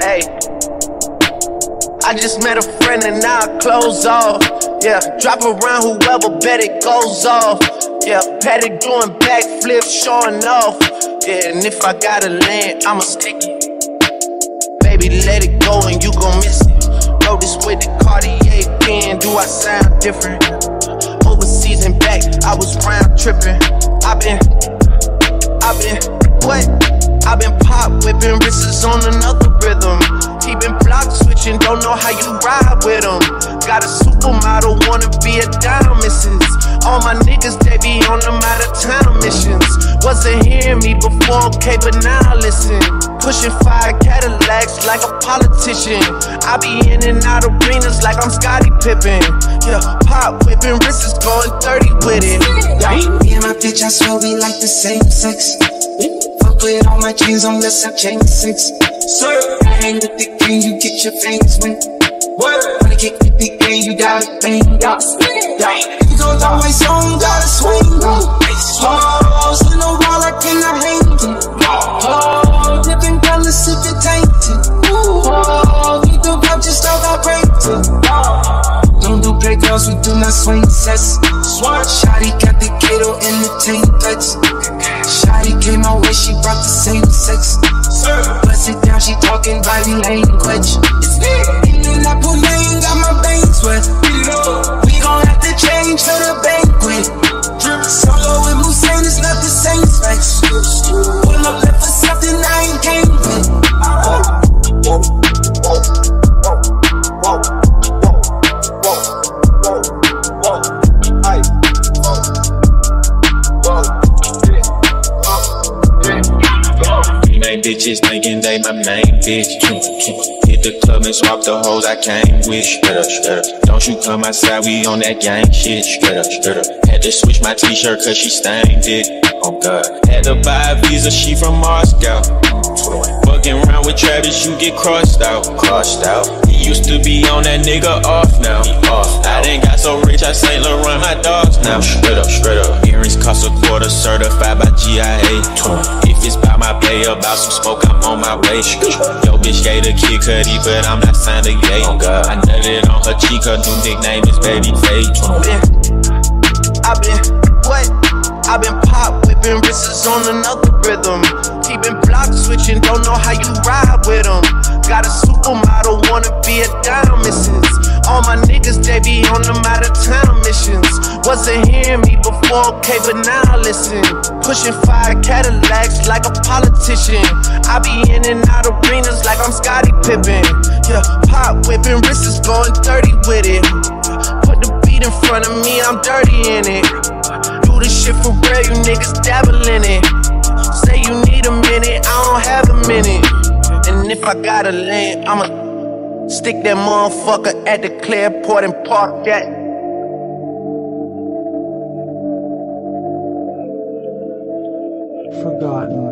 Hey, I just met a friend and now I close off. Yeah, drop around whoever, bet it goes off. Yeah, Patty doing backflips, showing off. Yeah, and if I gotta land, I'ma stick it. Baby, let it go and you gon' miss it. Wrote this with the Cartier pen, do I sound different? Overseas and back, I was round tripping. I've been pop whipping, wrists on another rhythm. He been block switching, don't know how you ride with him. Got a supermodel, wanna be a dime missus. All my niggas, they be on them out of town missions. Wasn't hearing me before, okay, but now listen. Pushing 5 Cadillacs like a politician. I be in and out arenas like I'm Scottie Pippen. Yeah, pop whipping, wrists going 30 with it. Me and my bitch, I swear we like the same sex. Fuck with all my chains unless I change 6. Sir, I hang with the gang, you get your fangs wet. Wanna kick with the gang, you gotta bang. You gon' always on, gotta swing. Oh, still no wall, I cannot hang it. Oh, different colors, sip it tainted. Oh, need the vibe, just all got breaked. Don't do play girls, we do not swing sets. Shawty got the Kato in the tank touch. Shawty came my way, she brought the same sex. Bust it down, she talking body language. In that pool lane, got my bangs wet. We gon' have to change for the banquet. Solo with Hussein is not the same specs. Pull up left for something I ain't came with. Bitches thinking they my main bitch. Hit the club and swap the hoes I came with. Straight up. Don't you come outside, we on that gang shit. Straight up. Had to switch my t-shirt cause she stained it. Oh God. Had to buy a visa, she from Moscow. Fucking around with Travis, you get crossed out. He used to be on that nigga off now. I done got so rich, I Saint Laurent my dogs now. Straight up. Earrings cost a quarter, certified by GIA. If it's by my pay, about some smoke, I'm on my way. Yo, bitch gave a Kid Cudi, but I'm not signed to Ye. I nutted on her cheek, her new nickname is Babyface. I've been pop whipping, wrists on another rhythm. He been block switching, don't know how you ride with him. Got a supermodel, wanna be a dime missus. All my niggas, they be on them out of town missions. Wasn't hearing me before, okay, but now listen. Pushing 5 Cadillacs like a politician. I be in and out arenas like I'm Scottie Pippen. Yeah, pop whipping, wrists going 30 with it. Put the beat in front of me, I'm dirty in it. Do this shit for real, you niggas dabble in it. Say you need a minute, I don't have a minute. And if I gotta land, I'ma stick that motherfucker at the Clearport and park that. Forgotten.